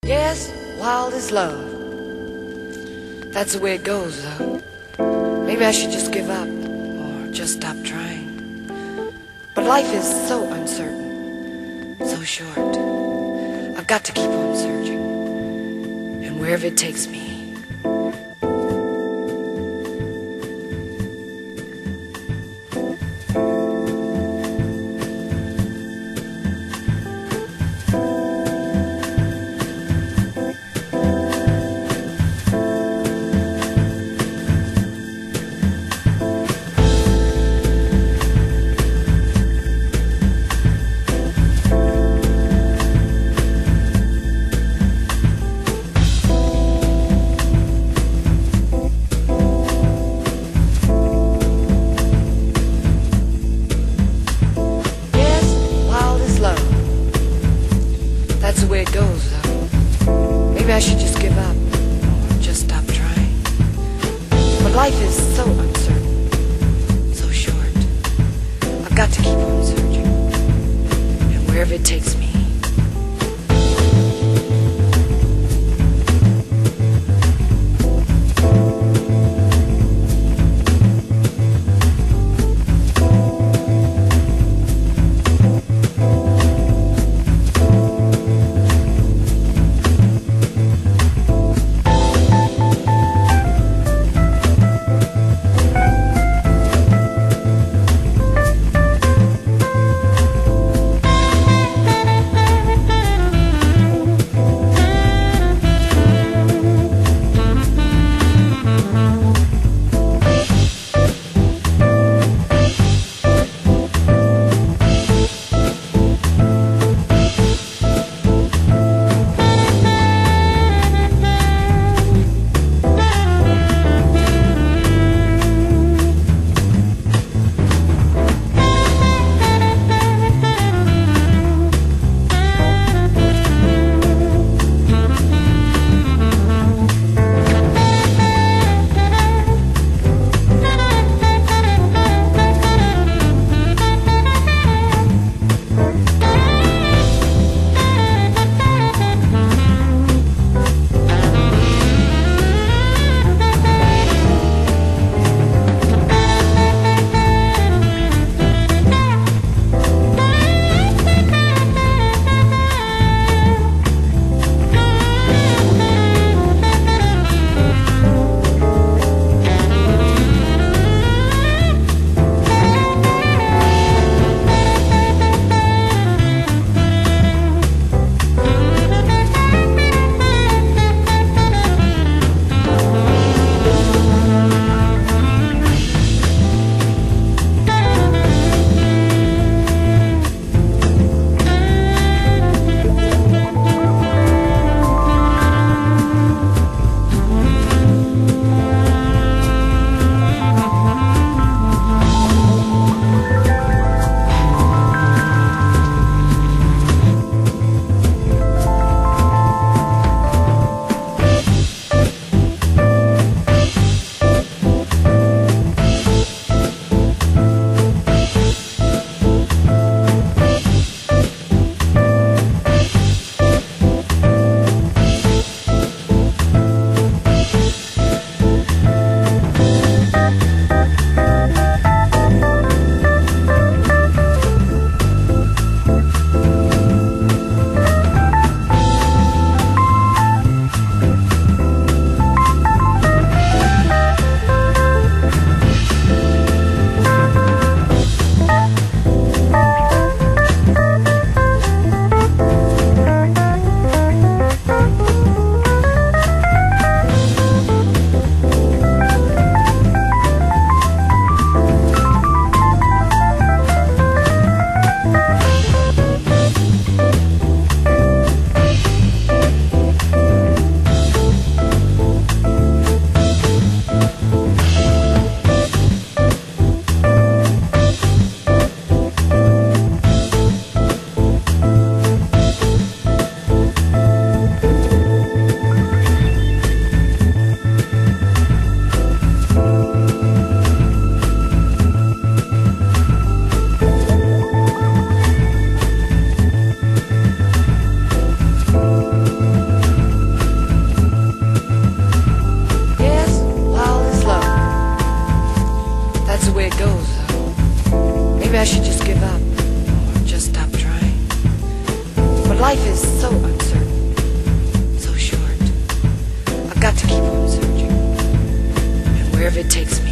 Yes, wild is love. That's the way it goes, though. Maybe I should just give up, or just stop trying. But life is so uncertain, so short. I've got to keep on searching, and wherever it takes me. That's the way it goes, though. Maybe I should just give up, or just stop trying. But life is so uncertain, so short. I've got to keep on searching, and wherever it takes me. is so uncertain, so short. I've got to keep on searching. And wherever it takes me,